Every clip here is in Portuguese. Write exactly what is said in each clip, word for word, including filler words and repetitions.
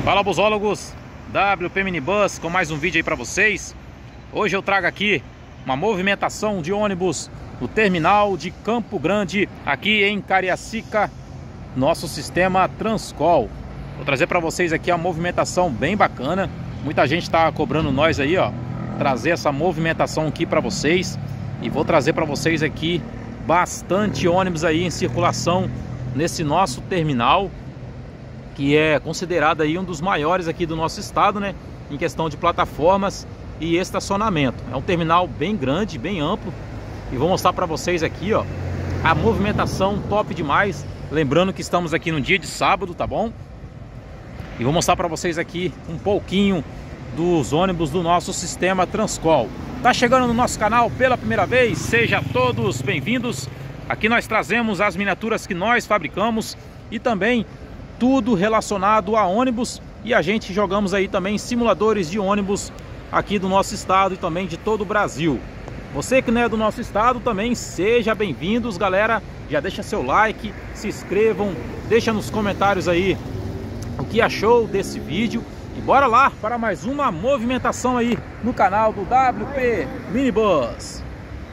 Fala, busólogos, W P Minibus com mais um vídeo aí para vocês. Hoje eu trago aqui uma movimentação de ônibus no terminal de Campo Grande, aqui em Cariacica, nosso sistema Transcol. Vou trazer para vocês aqui a movimentação bem bacana. Muita gente está cobrando nós aí, ó, trazer essa movimentação aqui para vocês. E vou trazer para vocês aqui bastante ônibus aí em circulação nesse nosso terminal, que é considerado aí um dos maiores aqui do nosso estado, né, em questão de plataformas e estacionamento. É um terminal bem grande, bem amplo, e vou mostrar para vocês aqui, ó, a movimentação top demais. Lembrando que estamos aqui no dia de sábado, tá bom? E vou mostrar para vocês aqui um pouquinho dos ônibus do nosso sistema Transcol. Tá chegando no nosso canal pela primeira vez? Sejam todos bem-vindos. Aqui nós trazemos as miniaturas que nós fabricamos e também tudo relacionado a ônibus, e a gente jogamos aí também simuladores de ônibus aqui do nosso estado e também de todo o Brasil. Você que não é do nosso estado também, seja bem-vindos, galera. Já deixa seu like, se inscrevam, deixa nos comentários aí o que achou desse vídeo. E bora lá para mais uma movimentação aí no canal do W P Minibus.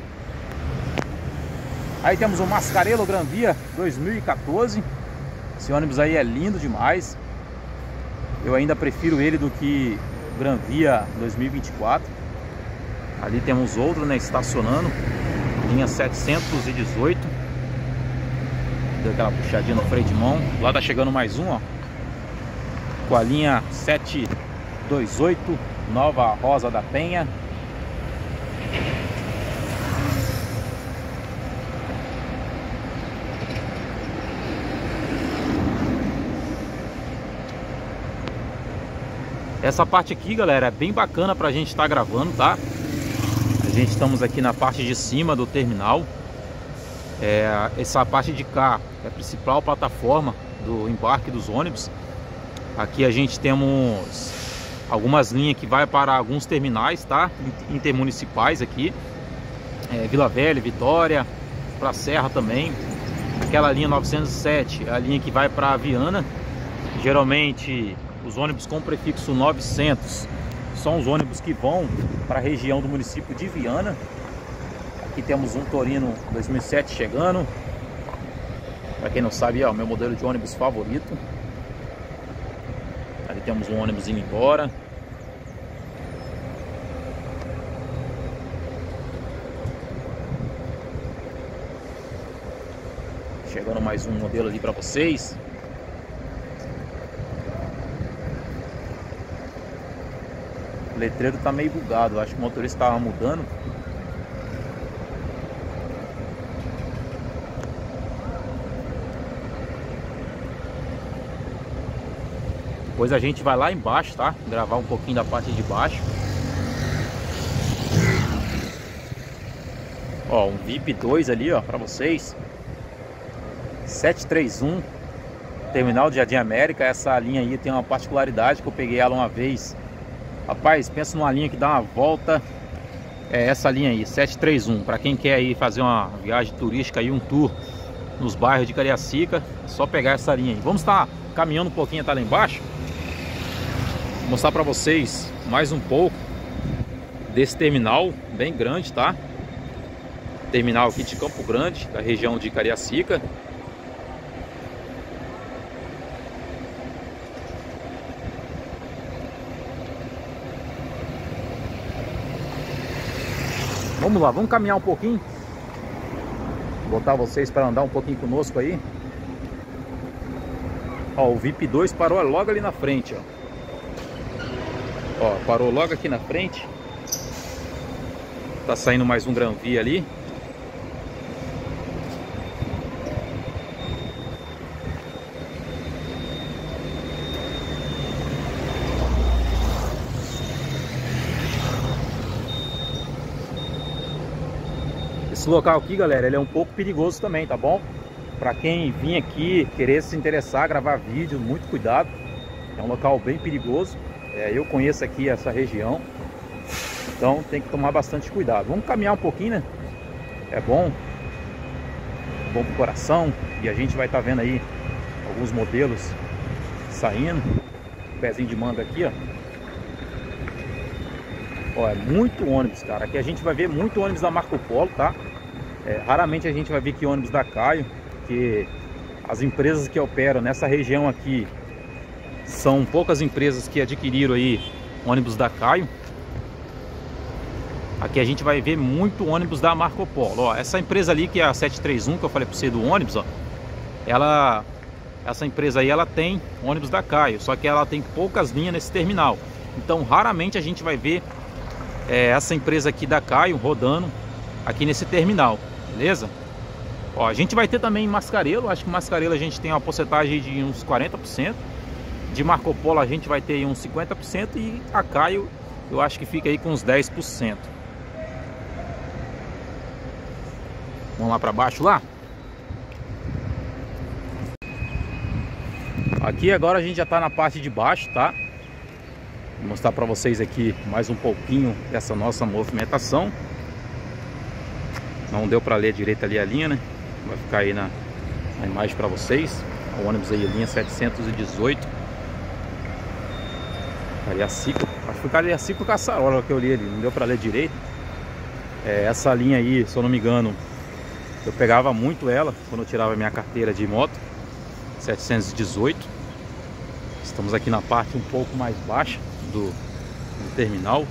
Aí temos o Mascarello Gran Via dois mil e quatorze. Esse ônibus aí é lindo demais. Eu ainda prefiro ele do que o Gran Via dois mil e vinte e quatro. Ali temos outro, né, estacionando, linha setecentos e dezoito. Deu aquela puxadinha no freio de mão. Lá tá chegando mais um, ó, com a linha setecentos e vinte e oito, Nova Rosa da Penha. Essa parte aqui, galera, é bem bacana pra gente estar gravando, tá? A gente estamos aqui na parte de cima do terminal. É, essa parte de cá é a principal plataforma do embarque dos ônibus. Aqui a gente temos algumas linhas que vai para alguns terminais, tá? Intermunicipais aqui. É, Vila Velha, Vitória, para Serra também. Aquela linha novecentos e sete é a linha que vai para Viana. Geralmente os ônibus com prefixo novecentos são os ônibus que vão para a região do município de Viana. Aqui temos um Torino dois mil e sete chegando. Para quem não sabe, é o meu modelo de ônibus favorito. Ali temos um ônibus indo embora. Chegando mais um modelo ali para vocês. O letreiro tá meio bugado, acho que o motorista estava mudando. Depois a gente vai lá embaixo, tá? Gravar um pouquinho da parte de baixo. Ó, um V I P dois ali, ó, pra vocês. sete três um, terminal de Jardim América. Essa linha aí tem uma particularidade que eu peguei ela uma vez. Rapaz, pensa numa linha que dá uma volta. É essa linha aí, sete três um. Pra quem quer aí fazer uma viagem turística aí, um tour nos bairros de Cariacica, é só pegar essa linha aí. Vamos estar caminhando um pouquinho até lá embaixo. Vou mostrar pra vocês mais um pouco desse terminal bem grande, tá? Terminal aqui de Campo Grande, da região de Cariacica. Vamos lá, vamos caminhar um pouquinho. Vou botar vocês para andar um pouquinho conosco aí. Ó, o V I P dois parou logo ali na frente, ó. Ó, parou logo aqui na frente. Tá saindo mais um Gran Via ali. Esse local aqui, galera, ele é um pouco perigoso também, tá bom? Pra quem vir aqui, querer se interessar, gravar vídeo, muito cuidado. É um local bem perigoso. É, eu conheço aqui essa região, então tem que tomar bastante cuidado. Vamos caminhar um pouquinho, né? É bom. Bom pro coração. E a gente vai estar vendo aí alguns modelos saindo. pezinho de manga aqui, ó. Ó, é muito ônibus, cara. Aqui a gente vai ver muito ônibus da Marco Polo, tá? É, raramente a gente vai ver aqui ônibus da Caio, porque as empresas que operam nessa região aqui são poucas empresas que adquiriram aí ônibus da Caio. Aqui a gente vai ver muito ônibus da Marco Polo. Ó, essa empresa ali, que é a sete três um, que eu falei para você do ônibus, ó, ela, essa empresa aí, ela tem ônibus da Caio, só que ela tem poucas linhas nesse terminal. Então, raramente a gente vai ver é, essa empresa aqui da Caio rodando aqui nesse terminal, beleza? Ó, a gente vai ter também Mascarelo. Acho que Mascarelo a gente tem uma porcentagem de uns quarenta por cento. De Marco Polo a gente vai ter uns cinquenta por cento. E a Caio eu acho que fica aí com uns dez por cento. Vamos lá para baixo lá. Aqui agora a gente já está na parte de baixo, tá? Vou mostrar para vocês aqui mais um pouquinho dessa nossa movimentação. Não deu para ler direito ali a linha, né? Vai ficar aí na, na imagem para vocês. O ônibus aí, a linha setecentos e dezoito. Cariacica. Acho que foi Cariacica ou Caçarola que eu li ali. Não deu para ler direito. É, essa linha aí, se eu não me engano, eu pegava muito ela quando eu tirava minha carteira de moto. setecentos e dezoito. Estamos aqui na parte um pouco mais baixa do, do terminal.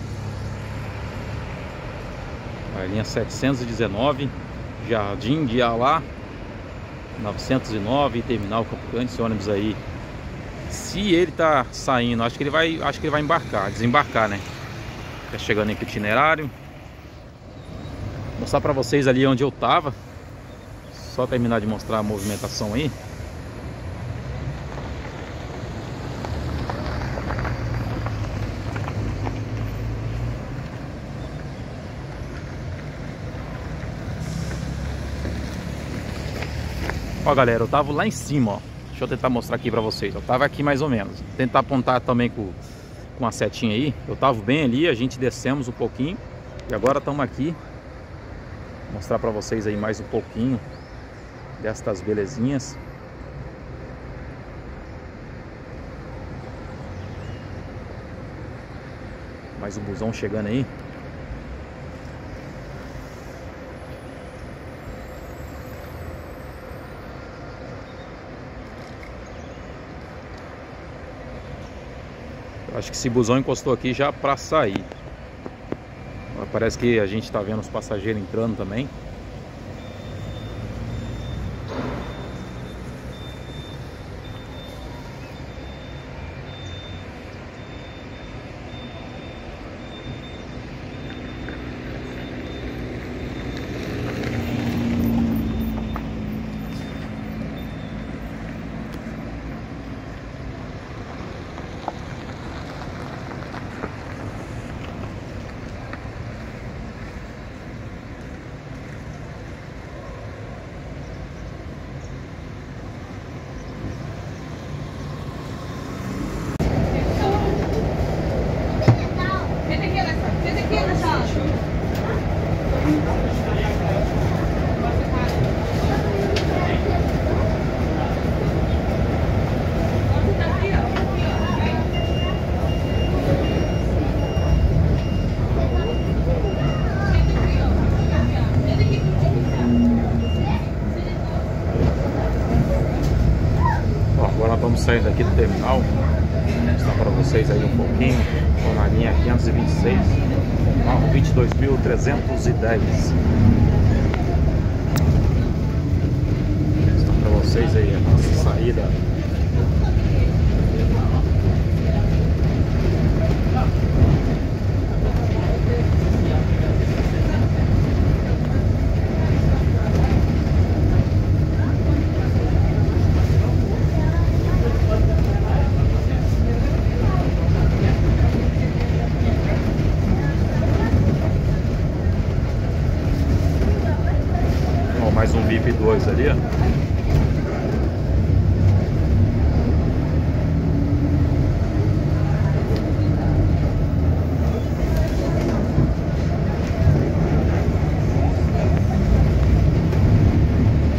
A linha setecentos e dezenove, Jardim de Alá, novecentos e nove, terminal Campo Grande. Esse ônibus aí, se ele tá saindo, acho que ele vai, acho que ele vai embarcar, desembarcar, né? Tá chegando aqui o itinerário. Vou mostrar para vocês ali onde eu tava. Só terminar de mostrar a movimentação aí. Ó, galera, eu tava lá em cima, ó. Deixa eu tentar mostrar aqui pra vocês. Eu tava aqui mais ou menos. Vou tentar apontar também com, com a setinha aí. Eu tava bem ali, a gente descemos um pouquinho. E agora estamos aqui. Vou mostrar pra vocês aí mais um pouquinho destas belezinhas. Mais um busão chegando aí. Acho que esse busão encostou aqui já para sair. Parece que a gente está vendo os passageiros entrando também. Estamos saindo aqui do terminal. Vou mostrar para vocês aí um pouquinho. Estou na linha quinhentos e vinte e seis, carro vinte e dois mil trezentos e dez. Vou mostrar para vocês aí a nossa saída. Mais um V I P dois ali, ó.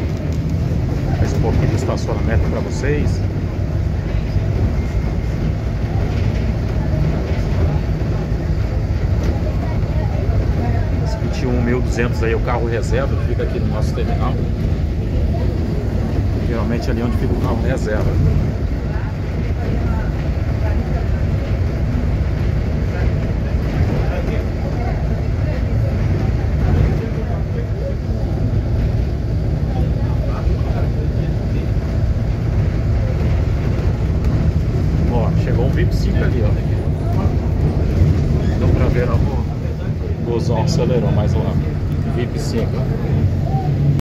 Mais um pouquinho de estacionamento para vocês. duzentos aí, o carro reserva, que fica aqui no nosso terminal. Geralmente ali onde fica o carro reserva. Ó, chegou um V I P cinco ali, ó. Dá pra ver, ó, vou usar o acelerômetro.